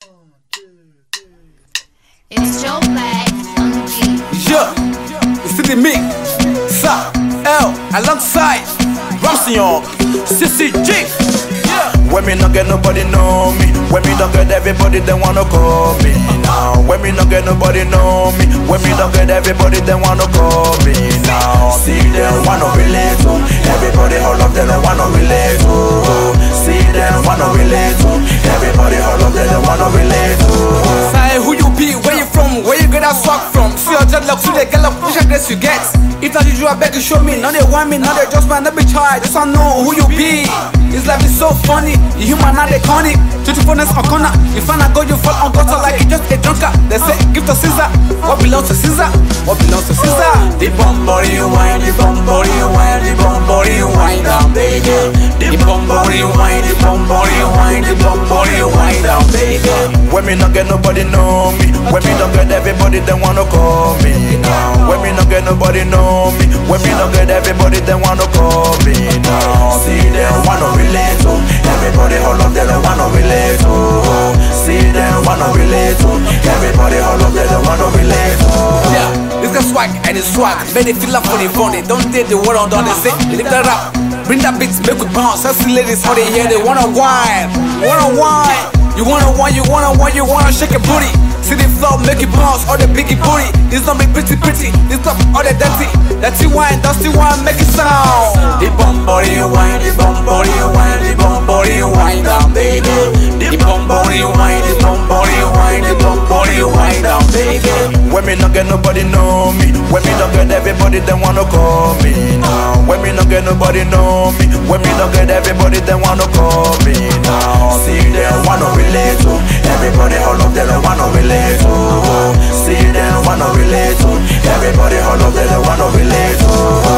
It's Joe Black on the beat. Yeah, it's the mix. Sirel alongside Ramsey Young, CCG. When me not get nobody know me, when me don't get everybody they wanna call me now. When me not get nobody know me, when me don't get everybody they wanna call me now. See them wanna relate to everybody, all of them they wanna relate to. See them wanna relate to everybody, all of them they wanna relate to. Say who you be, where you from, where you get that swag from. See your jet luck, see the girl up, which I guess you get. If not you, I beg you show me. Now they want me, now they just want to be tried. Just wanna know who you be. This life is so funny, you human not iconic. Truthfulness on corner, you find a God, you fall on gutter like you just a drunker. They say, give to Caesar, what belongs to Caesar? What belongs to Caesar? The bomb body you wine, the bomb body you wine, the bomb body you wine down, baby. The bomb body you wine, the bomb body you wine, the bomb body you wine down, baby. When me not get nobody know me, when me don't get everybody they wanna call me now. When me not get nobody know me, when me don't get everybody they wanna call me now. See them wanna relate to everybody, all of them they wanna relate to. See them wanna relate to everybody, all of them they wanna relate to. Yeah, this got swag and it's swag, made it feel like for the fun. They don't take the word on down, they say lift that up, bring that beat, make it bounce. Sexy ladies how they hear, they wanna whine, wanna whine. You wanna whine, you wanna whine, you wanna shake your booty. See the flow, make it bounce, all the biggie booty. This don't be pretty, this stuff, all the dirty. Dirty wine, dusty wine, make it sound. The bomb body you wine, the bomb body you wine, the bomb body you wine down, baby. The bomb body you wine, the bomb body you wine, the bomb body you wine down, baby. When me not get nobody know me, when me don't get everybody they wanna call me now. When me not get nobody know me, when me don't get everybody they wanna call me now. See them wanna relate to everybody, all of them they wanna relate to. See them wanna relate to everybody, all of them they wanna relate to.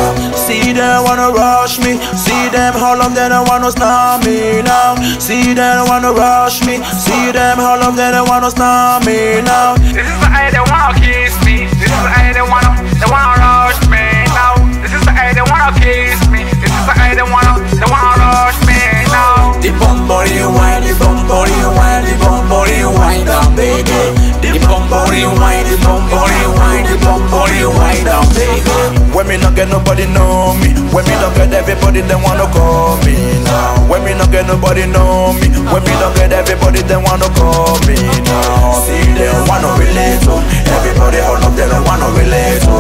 See them wanna rush me, see them all of them they wanna stop me now. See them wanna rush me, see them all of them they wanna stop me now. This is the eye they wanna kiss me. This is the eye they wanna rush me now. This is the eye they wanna kiss me. This is the eye they wanna rush me now. The bomb body you wine, the bomb body you wine, the bomb body you wine down, baby. The bomb body you wine, the bomb body you wine, the bomb body you wine down, baby. When me not get nobody know me, when me don't get everybody they wanna call me now. When me not get nobody know me, when me don't get everybody they wanna call me now. See them wanna relate to everybody, all of them they wanna relate to.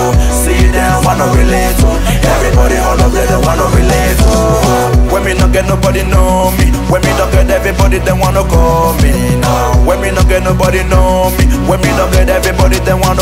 See them wanna relate to everybody, all of them they wanna relate to. When me not get nobody know me, when me don't get everybody they wanna call me now. When me not get nobody know me, when me don't get everybody they wanna